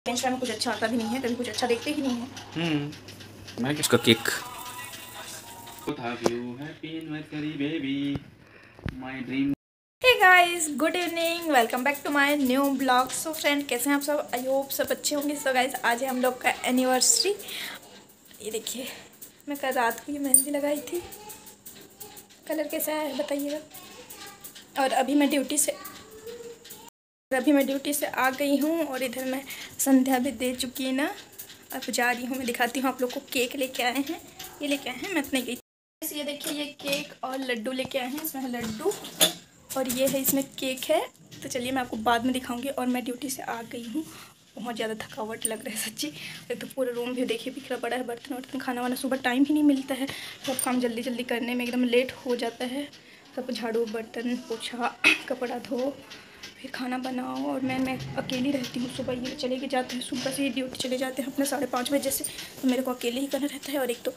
French fry में कुछ अच्छा आता भी नहीं है, कभी कुछ अच्छा देखते ही नहीं है। मैं किसका cake hey guys, good evening, welcome back to my new blog. So friend, कैसे हैं आप सब? आई होप सब अच्छे होंगे। सो गाइस, आज है हम लोग का एनिवर्सरी। ये देखिए, मैं कल रात को ये मेहंदी लगाई थी। कलर कैसा है बताइएगा। और अभी मैं ड्यूटी से आ गई हूँ और इधर मैं संध्या भी दे चुकी है ना। अब जा रही हूँ, मैं दिखाती हूँ आप लोग को। केक लेके आए हैं, ये लेके आए हैं, मैं अपने गई। ये देखिए, ये केक और लड्डू लेके आए हैं। इसमें है लड्डू और ये है, इसमें केक है। तो चलिए मैं आपको बाद में दिखाऊंगी। और मैं ड्यूटी से आ गई हूँ, बहुत ज़्यादा थकावट लग रहा है सच्ची। एक तो पूरा रूम भी देखिए बिखरा पड़ा है, बर्तन वर्तन, खाना वाना। सुबह टाइम ही नहीं मिलता है, सब काम जल्दी जल्दी करने में एकदम लेट हो जाता है। सब झाड़ू, बर्तन, पोछा, कपड़ा धो, फिर खाना बनाओ। और मैं अकेली रहती हूँ। सुबह ये चले के जाते हैं, सुबह से ही ड्यूटी चले जाते हैं अपने 5:30 बजे से। तो मेरे को अकेले ही करना रहता है। और एक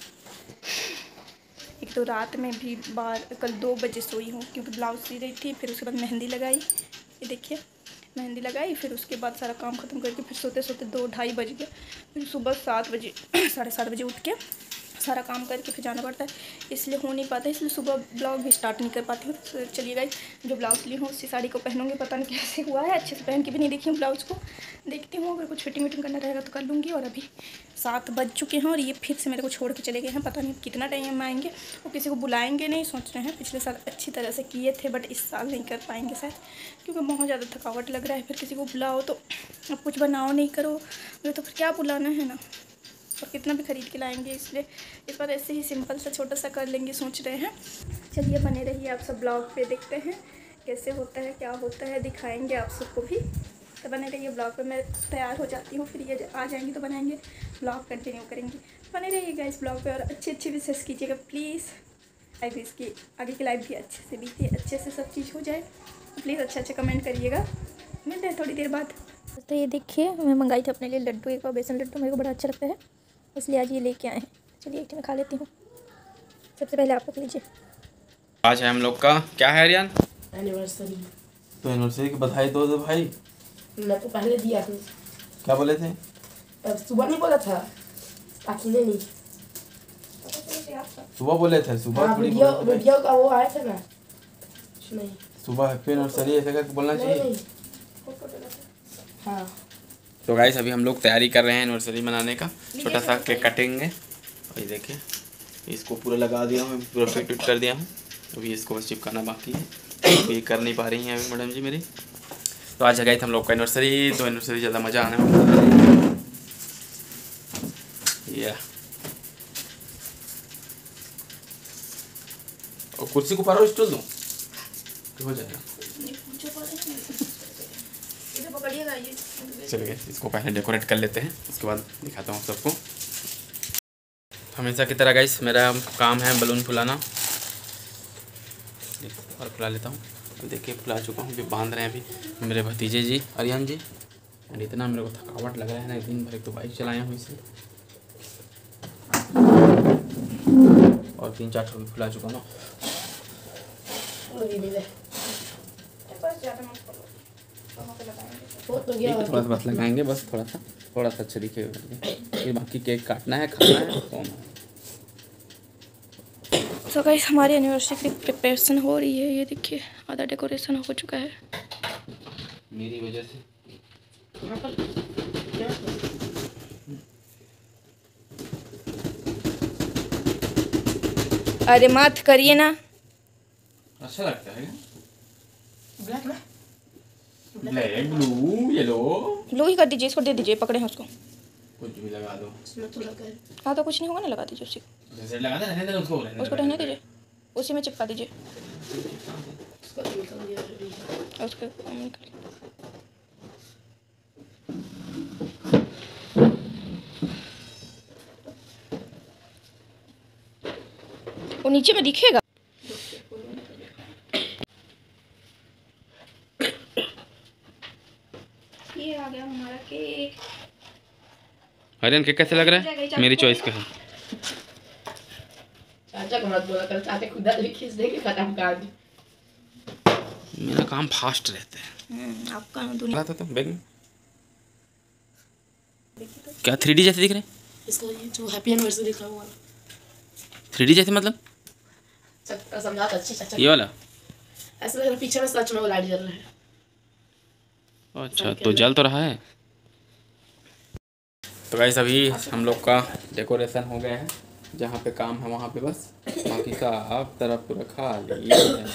तो रात में भी कल 2 बजे सोई हूँ, क्योंकि ब्लाउज सी रही थी। फिर उसके बाद मेहंदी लगाई, ये देखिए मेहंदी लगाई। फिर उसके बाद सारा काम ख़त्म करके फिर सोते सोते 2-2:30 बज गया। फिर सुबह 7 बजे 7:30 बजे उठ के सारा काम करके फिर जाना पड़ता है, इसलिए हो नहीं पाता। इसलिए सुबह ब्लॉग भी स्टार्ट नहीं कर पाती हूँ। तो चलिए गाइस, जो ब्लाउज़ ली हूँ उसी साड़ी को पहनूंगी। पता नहीं कैसे हुआ है, अच्छे से पहन के भी नहीं देखी हूँ ब्लाउज़ को। देखती हूँ, अगर कुछ फिटिंग करना रहेगा तो कर लूँगी। और अभी 7 बज चुके हैं और ये फिर से मेरे को छोड़ के चले गए हैं। पता नहीं कितना टाइम में आएंगे। वो किसी को बुलाएंगे नहीं, सोच रहे हैं। पिछले साल अच्छी तरह से किए थे, बट इस साल नहीं कर पाएंगे शायद, क्योंकि बहुत ज़्यादा थकावट लग रहा है। फिर किसी को बुलाओ तो अब कुछ बनाओ नहीं करो, तो फिर क्या बुलाना है ना। और कितना भी ख़रीद के लाएंगे, इसलिए इस बार ऐसे ही सिंपल सा छोटा सा कर लेंगे सोच रहे हैं। चलिए बने रहिए आप सब ब्लॉग पे, देखते हैं कैसे होता है, क्या होता है, दिखाएंगे आप सबको भी। तो बने रहिए ब्लॉग पे। मैं तैयार हो जाती हूँ, फिर ये आ जाएंगी तो बनाएंगे, ब्लॉग कंटिन्यू करेंगे। बने रहिएगा इस ब्लॉग पे और अच्छी विशेष कीजिएगा प्लीज़। आई विश की आगे की लाइफ भी अच्छे से बीते, अच्छे से सब चीज़ हो जाए। प्लीज़ अच्छे कमेंट करिएगा। मिलते हैं थोड़ी देर बाद। तो ये देखिए, मैं मंगाई थी अपने लिए लड्डू, एक बार बेसन लड्डू, मेरे को बड़ा अच्छा लगता है, इसलिए आज ये लेके आए हैं। चलिए एक मैं खा लेती हूँ। सबसे पहले आप लोग लीजिए। आज है हम लोग का क्या है यार? एनिवर्सरी। तो एनिवर्सरी की बधाई दो भाई। मैं तो पहले दिया था। क्या बोले थे? तब सुबह नहीं बोला था, अकेले नहीं। सुबह बोले थे, सुबह थोड़ी वीडियो का वो आया था ना, नहीं सुबह हैप्पी एनिवर्सरी ऐसे करके बोलना चाहिए। हाँ। तो गाइस, अभी हम लोग तैयारी कर रहे हैं एनिवर्सरी मनाने का। छोटा सा केक कटेंगे। और ये देखिए, इसको पूरा लगा दिया हूँ, पूरा फिट कर दिया हूँ। अभी इसको बस चिपकाना बाकी है, ये कर नहीं पा रही हैं अभी मैडम जी मेरी। तो आज है गाइस हम लोग का एनिवर्सरी। तो एनिवर्सरी ज़्यादा मज़ा आने वाला है। और कुर्सी को पारो, स्टूल दूँ तो हो जाएगा। चलिए इसको पहले डेकोरेट कर लेते हैं, उसके बाद दिखाता हूँ सबको। हमेशा की तरह गाइस, मेरा काम है बलून फुलाना। और फुला लेता हूँ। देखिए फुला चुका हूँ, अभी बांध रहे हैं अभी मेरे भतीजे जी, आर्यन जी। और इतना मेरे को थकावट लग रहा है ना, दिन भर एक तो बाइक चलाया हूँ इसे, और 3-4 ठो भी फुला चुका हूँ। थोड़ा सा बस लगाएंगे, बस थोड़ा सा अच्छा दिखेगा करके। फिर बाकी केक काटना है, खाना है, सोना है। तो गाइस, हमारी एनिवर्सरी की प्रिपरेशन हो रही है। ये देखिए, आधा डेकोरेशन हो चुका है मेरी वजह से। अरे मत करिए ना। अच्छा लगता है ब्लैक में ब्लैक, ब्लू, येलो। ब्लू ही कर दीजिए, इसको दे दीजिए, पकड़े हैं उसको। कुछ भी लगा दो। इसमें तो लगा है। हाँ तो कुछ नहीं होगा ना, लगा दीजिए उसी जैसे लगा दे, रहने दे उसको रहने दीजिए, उसी में चिपका दीजिए उसका तो निकल गया अभी। उसके। वो नीचे में दिखेगा। ये आ गया हमारा केक। आर्यन केक कैसे लग रहा है? मेरी चॉइस का है। चाचा को मत बोला कर, चाचा खुद खींच दे के खत्म कर दी। मेरा काम फास्ट रहता है। आपका दुनिया तो बैग में क्या 3D जैसे दिख रहे हैं? इसका ये जो हैप्पी एनिवर्सरी लिखा हुआ 3D जैसे मतलब समझा अच्छा ये वाला? ऐसा लग रहा है पीछे में सच में वो लाइट जल रहा है। अच्छा तो जल तो रहा है। तो गाइस अभी हम लोग का डेकोरेशन हो गया है, जहाँ पे काम है वहाँ पे बस, बाकी का आप तरफ पूरा खाली है।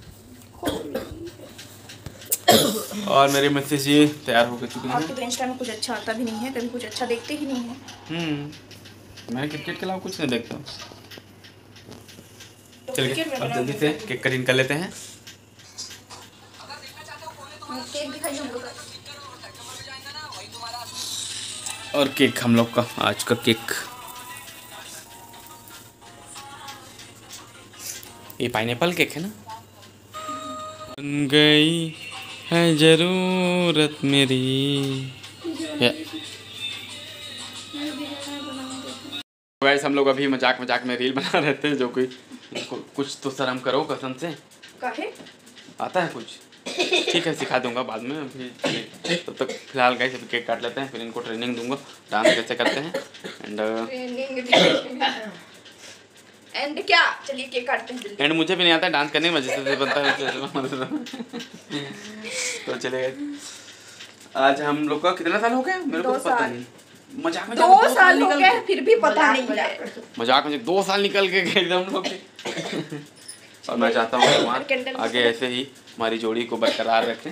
और मेरी मिसेज ये तैयार होकर चुकी है। आपके तो इंस्टा में कुछ अच्छा आता भी नहीं है, कभी कुछ अच्छा देखते ही नहीं है। मैं क्रिकेट के अलावा कुछ नहीं देखता हूँ। तो चलिए अब जल्दी से केक कटिंग कर लेते हैं। केक दिखाइए हम लोग का। और केक हम लोग का आज का केक, ये पाइनएप्पल केक है ना। बन गई है जरूरत मेरी। वैसे हम लोग अभी मजाक मजाक में रील बना रहे थे, जो कि कुछ तो शर्म करो कसम से। काहे? आता है कुछ? ठीक है सिखा दूंगा बाद में। अभी तब तक फिलहाल गाइस अभी केक काट लेते हैं, फिर इनको ट्रेनिंग दूंगा डांस कैसे करते हैं। एंड क्या, चलिए केक काटते हैं जल्दी। एंड मुझे भी नहीं आता डांस करने में, जैसे बनता है। तो चलिए आज हम लोग का कितना साल हो गया मेरे को पता नहीं। मजाक में 2 साल हो गए फिर भी पता नहीं है। मजाक में 2 साल निकल के गए हम लोग के। और मैं चाहता हूँ भगवान आगे ऐसे ही हमारी जोड़ी को बरकरार रखें।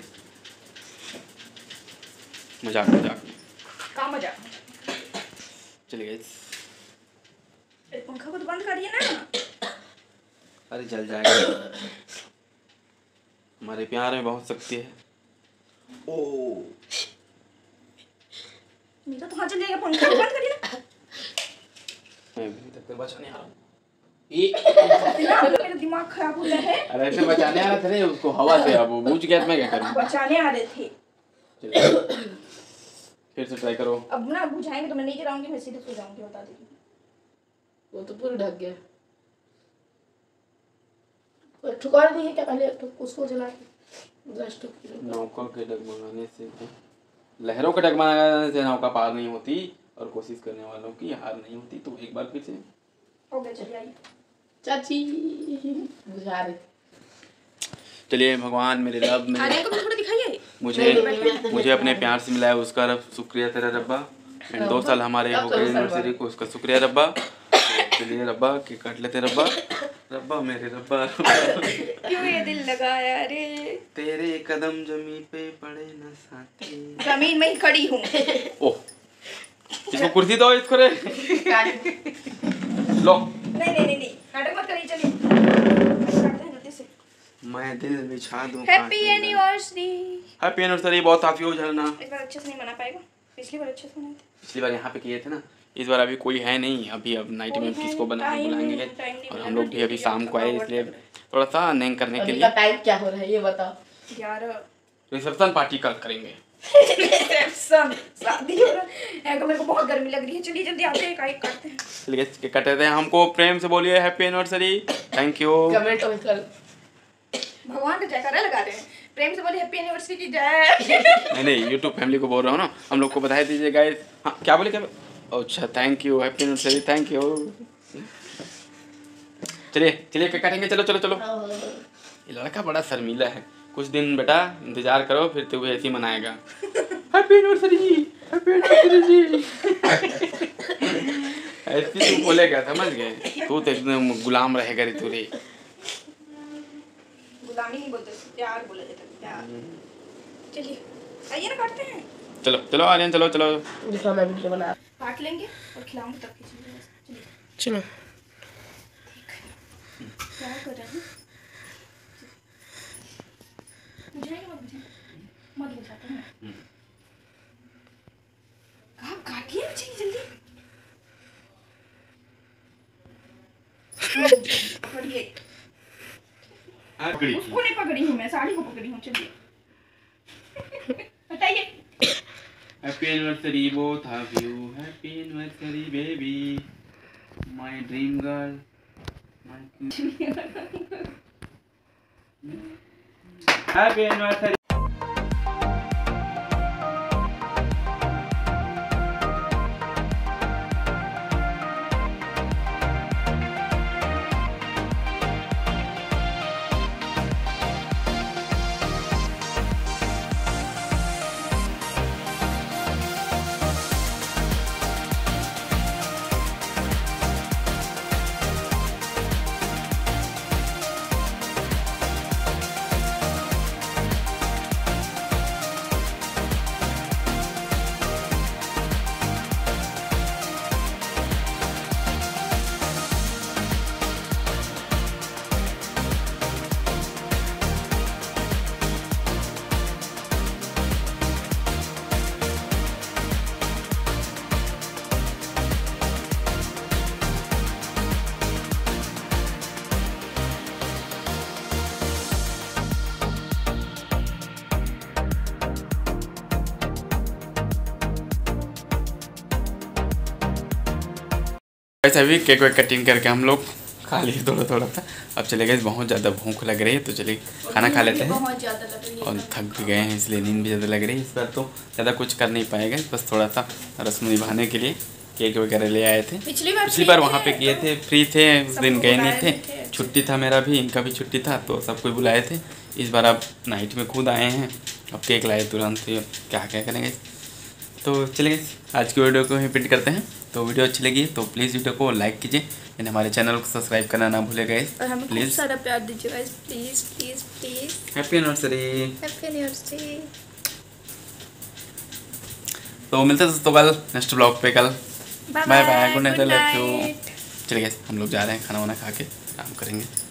मजाक मजाक में का मजाक। चलिए पंखा को तो बंद करिए ना। अरे जल जाएगा। हमारे प्यार में बहुत शक्ति है। ओ मेरा तो हाथ जल जाएगा, पंखा को बंद करिए ना। मैं भी तक बचाने आ रहा हूँ। मेरा दिमाग खराब हो रहा है। अरे ऐसे बचाने आ रहे थे उसको हवा से, अब वो बुझ गया तो मैं क्या करूँ। बचाने आ रहे थे। फिर से ट्राई करो। अब ना बुझाएंगे तो मैं नहीं जलाऊंगी, मैं सीधे सो जाऊंगी, बता दीजिए। वो तो पूरा ढक गया। ठुकर नहीं है क्या पहले उसको जला के? नौका के डगमगाने से लहरों के डगमगाने से नौका पार नहीं होती, और कोशिश करने वालों की हार नहीं होती। तो एक बार फिर से हो गया, चलिए आइए। चाची बुझा रहे। चलिए भगवान मेरे रब मेरे आर्यन को भी थोड़ा दिखाइए। मुझे अपने प्यार से मिलाया, उसका रब शुक्रिया तेरा रब्बा। एंड 2 साल हमारे हो गए एनिवर्सरी को, उसका शुक्रिया रब्बा। चलिए रब्बा केक काट लेते रब्बा। रब्बा मेरे रब्बा क्यों ये दिल लगाया रे? तेरे कदम जमीन पे पड़े न साथी। जमीन में ही खड़ी हूँ। ओह इसको कुर्सी दो इसको रे। लो नहीं नाटक मत करिए, चलिए काटते हैं जल्दी से। मैं दिल बिछा दूं। Happy anniversary. Happy anniversary. बहुत काफी हो जाना। इस बार अच्छे से नहीं मना पाएगा, पिछली बार अच्छे से मनाए थे। पिछली बार यहाँ पे किए थे ना, इस बार अभी कोई है नहीं। अभी अब नाइट में किसको बुलाएंगे। और हम लोग भी अभी शाम को आए, इसलिए थोड़ा सा नैंग करने के लिए। टाइम क्या हो रहा है ये बताओ। 11 रिसेप्शन पार्टी कल करेंगे। रिसेप्शन शादी हो रहा है। मेरे को बहुत गर्मी लग रही है, चलिए जल्दी आते हैं, केक काटते हैं। चलिए केक काटते हैं। हमको प्रेम से बोलिए happy anniversary. Thank you. Comment कर भगवान का जयकारा लगा रहे हैं। प्रेम से बोलिए हैप्पी एनिवर्सरी की जय। नहीं यूट्यूब फैमिली को बोल रहा हूँ ना, हम लोग को बधाई दीजिए गाइस। हाँ क्या बोले क्या? अच्छा thank you, happy anniversary, thank you. चलिए केक काटेंगे। चलो चलो चलो। ये लड़का बड़ा शर्मीला है। कुछ दिन बेटा इंतजार करो, फिर तो वो ऐसे ही मनाएगा। हैप्पी एनिवर्सरी हैप्पी एनिवर्सरी जी। ऐसे तू बोलेगा, समझ गए? तू तो एकदम गुलाम रहेगा रे तू रे। गुलामी नहीं बोलते, प्यार बोला जाता है, प्यार। चलिए आइए ना काटते हैं। चलो चलो आर्यन चलो चलो। दिखा मैं वीडियो बना काट लेंगे और खिलाऊंगी तब खींचेंगे। चलो क्या कर रहे हैं? बुझाएंगे मत बुझाते हैं। कहाँ काटिए जल्दी। पकड़िए। उसको नहीं पकड़ी हूँ मैं, साड़ी को पकड़ी हूँ। चलिए हटाइए। Happy anniversary both of you. Happy anniversary baby, my dream girl, happy anniversary. वैसे अभी केक वेक कटिंग करके हम लोग खा लिए थोड़ा थोड़ा था। अब चले गए, बहुत ज़्यादा भूख लग रही है तो चलिए खाना खा लेते हैं। बहुत ज़्यादा लग रही है और थक भी गए हैं इसलिए नींद भी ज़्यादा लग रही है। इस बार तो ज़्यादा कुछ कर नहीं पाएगा, बस थोड़ा सा रस्म निभाने के लिए केक वगैरह ले आए थे। पिछली बार वहाँ पे किए थे, फ्री थे उस दिन, गए नहीं थे। छुट्टी था मेरा भी, इनका भी छुट्टी था तो सबको बुलाए थे। इस बार अब नाइट में खुद आए हैं, अब केक लाए तुरंत, क्या क्या करेंगे। तो चलिए आज की वीडियो को ही प्रिंट करते हैं। तो वीडियो अच्छी लगी तो प्लीज़ वीडियो को लाइक कीजिए एंड हमारे चैनल को सब्सक्राइब करना ना भूले गाइस। और हमें खूब प्लीज़ सारा प्यार दीजिए guys, please please please. Happy anniversary. Happy anniversary. तो मिलते हैं दोस्तों कल नेक्स्ट ब्लॉग पे। कल bye bye, good night, love you. चलिए हम लोग जा रहे हैं, खाना वाना खा के आराम करेंगे।